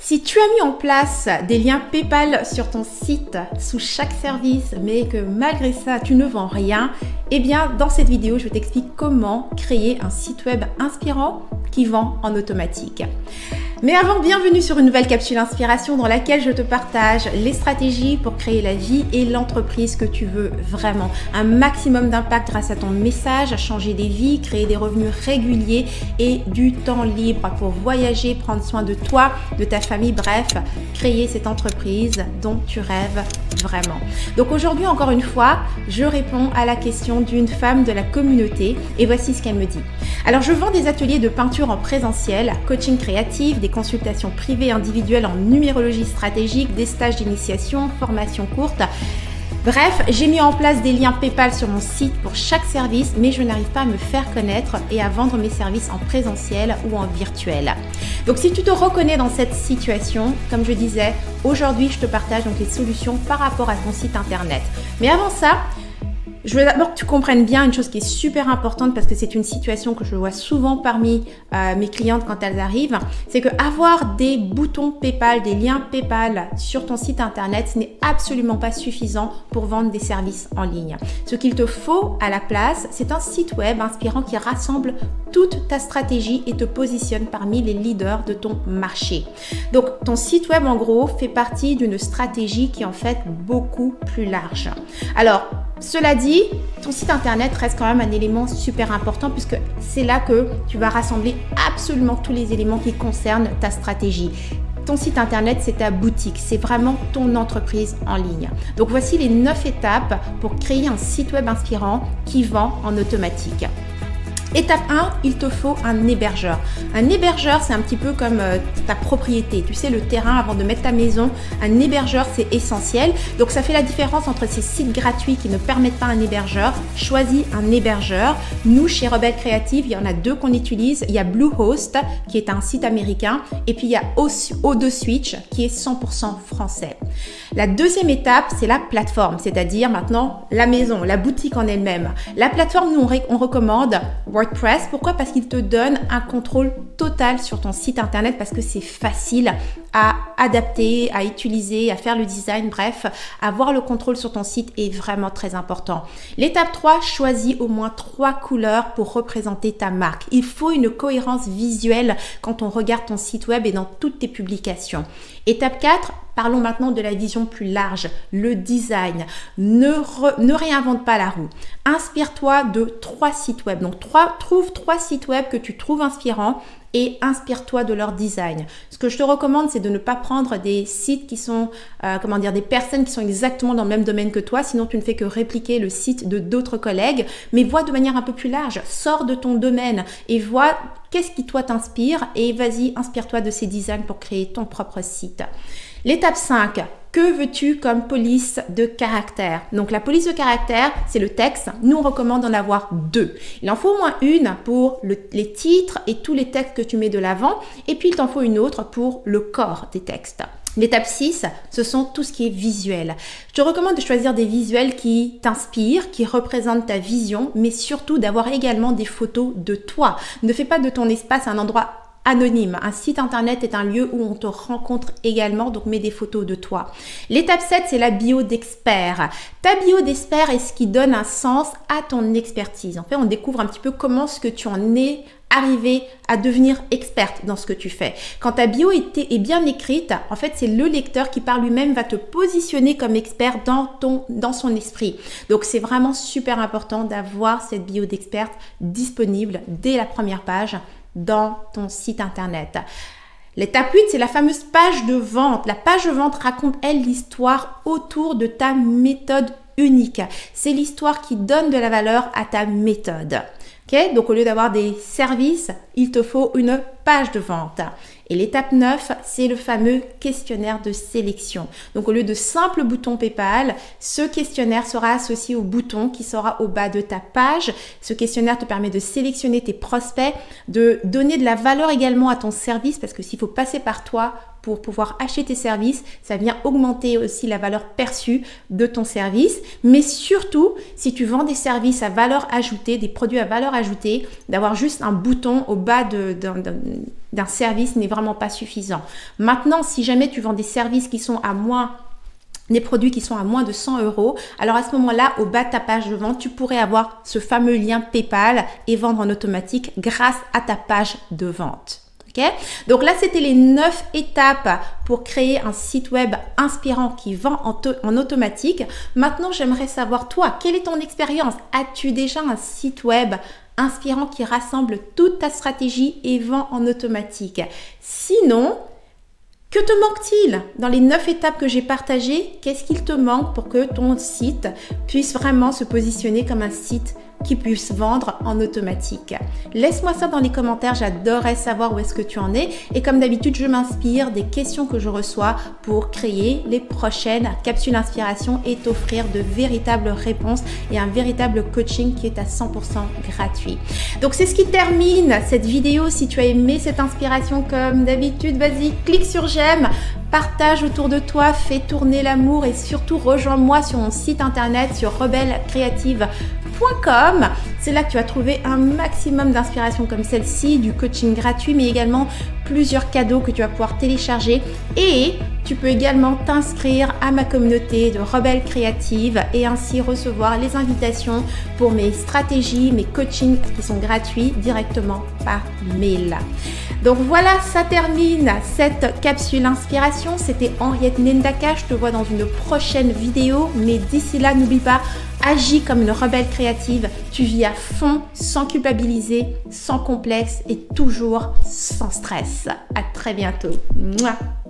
Si tu as mis en place des liens PayPal sur ton site sous chaque service, mais que malgré ça, tu ne vends rien, eh bien, dans cette vidéo, je t'explique comment créer un site web inspirant qui vend en automatique. Mais avant, bienvenue sur une nouvelle capsule inspiration dans laquelle je te partage les stratégies pour créer la vie et l'entreprise que tu veux vraiment. Un maximum d'impact grâce à ton message, changer des vies, créer des revenus réguliers et du temps libre pour voyager, prendre soin de toi, de ta famille, bref, créer cette entreprise dont tu rêves vraiment. Donc aujourd'hui, encore une fois, je réponds à la question d'une femme de la communauté et voici ce qu'elle me dit. Alors, je vends des ateliers de peinture en présentiel, coaching créatif, des consultations privées individuelles en numérologie stratégique, des stages d'initiation, formations courtes. Bref, j'ai mis en place des liens PayPal sur mon site pour chaque service, mais je n'arrive pas à me faire connaître et à vendre mes services en présentiel ou en virtuel. Donc si tu te reconnais dans cette situation, comme je disais, aujourd'hui je te partage donc les solutions par rapport à ton site internet. Mais avant ça, je veux d'abord que tu comprennes bien une chose qui est super importante parce que c'est une situation que je vois souvent parmi mes clientes quand elles arrivent. C'est que avoir des boutons PayPal, des liens PayPal sur ton site internet, ce n'est absolument pas suffisant pour vendre des services en ligne. Ce qu'il te faut à la place, c'est un site web inspirant qui rassemble toute ta stratégie et te positionne parmi les leaders de ton marché. Donc, ton site web, en gros, fait partie d'une stratégie qui est en fait beaucoup plus large. Alors, cela dit, ton site internet reste quand même un élément super important puisque c'est là que tu vas rassembler absolument tous les éléments qui concernent ta stratégie. Ton site internet, c'est ta boutique, c'est vraiment ton entreprise en ligne. Donc voici les 9 étapes pour créer un site web inspirant qui vend en automatique. Étape 1, il te faut un hébergeur. Un hébergeur, c'est un petit peu comme ta propriété. Tu sais, le terrain avant de mettre ta maison. Un hébergeur, c'est essentiel. Donc, ça fait la différence entre ces sites gratuits qui ne permettent pas un hébergeur. Choisis un hébergeur. Nous, chez Rebelle Créative, il y en a deux qu'on utilise. Il y a Bluehost, qui est un site américain. Et puis, il y a O2Switch, qui est 100% français. La deuxième étape, c'est la plateforme, c'est-à-dire maintenant la maison, la boutique en elle-même. La plateforme, nous, on recommande WordPress. Pourquoi? Parce qu'il te donne un contrôle total sur ton site internet parce que c'est facile à adapter, à utiliser, à faire le design, bref, avoir le contrôle sur ton site est vraiment très important. L'étape 3, choisis au moins 3 couleurs pour représenter ta marque. Il faut une cohérence visuelle quand on regarde ton site web et dans toutes tes publications. Étape 4, parlons maintenant de la vision plus large, le design. Ne réinvente pas la roue. Inspire-toi de 3 sites web. Donc, trouve 3 sites web que tu trouves inspirants et inspire-toi de leur design. Ce que je te recommande, c'est de ne pas prendre des sites qui sont, des personnes qui sont exactement dans le même domaine que toi, sinon tu ne fais que répliquer le site de d'autres collègues, mais vois de manière un peu plus large, sors de ton domaine et vois qu'est-ce qui toi t'inspire et vas-y, inspire-toi de ces designs pour créer ton propre site. L'étape 5, que veux-tu comme police de caractère? Donc la police de caractère, c'est le texte. Nous, on recommande d'en avoir 2. Il en faut au moins une pour les titres et tous les textes que tu mets de l'avant. Et puis, il t'en faut une autre pour le corps des textes. L'étape 6, ce sont tout ce qui est visuel. Je te recommande de choisir des visuels qui t'inspirent, qui représentent ta vision, mais surtout d'avoir également des photos de toi. Ne fais pas de ton espace un endroit anonyme. Un site internet est un lieu où on te rencontre également, donc mets des photos de toi. L'étape 7, c'est la bio d'expert. Ta bio d'expert est ce qui donne un sens à ton expertise. En fait, on découvre un petit peu comment est-ce que tu en es arrivé à devenir experte dans ce que tu fais. Quand ta bio est bien écrite, en fait, c'est le lecteur qui par lui-même va te positionner comme expert dans son esprit. Donc, c'est vraiment super important d'avoir cette bio d'experte disponible dès la première page dans ton site internet. L'étape 8, c'est la fameuse page de vente. La page de vente raconte, elle, l'histoire autour de ta méthode unique. C'est l'histoire qui donne de la valeur à ta méthode. Okay? Donc, au lieu d'avoir des services, il te faut une page de vente. Et l'étape 9, c'est le fameux questionnaire de sélection. Donc, au lieu de simples boutons PayPal, ce questionnaire sera associé au bouton qui sera au bas de ta page. Ce questionnaire te permet de sélectionner tes prospects, de donner de la valeur également à ton service parce que s'il faut passer par toi pour pouvoir acheter tes services. Ça vient augmenter aussi la valeur perçue de ton service. Mais surtout, si tu vends des services à valeur ajoutée, des produits à valeur ajoutée, d'avoir juste un bouton au bas d'un service n'est vraiment pas suffisant. Maintenant, si jamais tu vends des services qui sont à moins des produits qui sont à moins de 100 €, alors à ce moment-là, au bas de ta page de vente, tu pourrais avoir ce fameux lien PayPal et vendre en automatique grâce à ta page de vente. Okay? Donc là, c'était les 9 étapes pour créer un site web inspirant qui vend en automatique. Maintenant, j'aimerais savoir, toi, quelle est ton expérience? As-tu déjà un site web inspirant qui rassemble toute ta stratégie et vend en automatique? Sinon, que te manque-t-il dans les 9 étapes que j'ai partagées? Qu'est-ce qu'il te manque pour que ton site puisse vraiment se positionner comme un site qui puisse vendre en automatique? Laisse-moi ça dans les commentaires, j'adorerais savoir où est-ce que tu en es. Et comme d'habitude, je m'inspire des questions que je reçois pour créer les prochaines capsules inspiration et t'offrir de véritables réponses et un véritable coaching qui est à 100% gratuit. Donc c'est ce qui termine cette vidéo. Si tu as aimé cette inspiration comme d'habitude, vas-y, clique sur j'aime, partage autour de toi, fais tourner l'amour et surtout rejoins-moi sur mon site internet sur rebellecreative.com. C'est là que tu vas trouver un maximum d'inspiration comme celle-ci, du coaching gratuit, mais également plusieurs cadeaux que tu vas pouvoir télécharger. Et tu peux également t'inscrire à ma communauté de Rebelle Créative et ainsi recevoir les invitations pour mes stratégies, mes coachings qui sont gratuits directement par mail. Donc voilà, ça termine cette capsule inspiration. C'était Henriette Nendaka. Je te vois dans une prochaine vidéo. Mais d'ici là, n'oublie pas, agis comme une rebelle créative. Tu vis à fond, sans culpabiliser, sans complexe et toujours sans stress. À très bientôt. Mouah.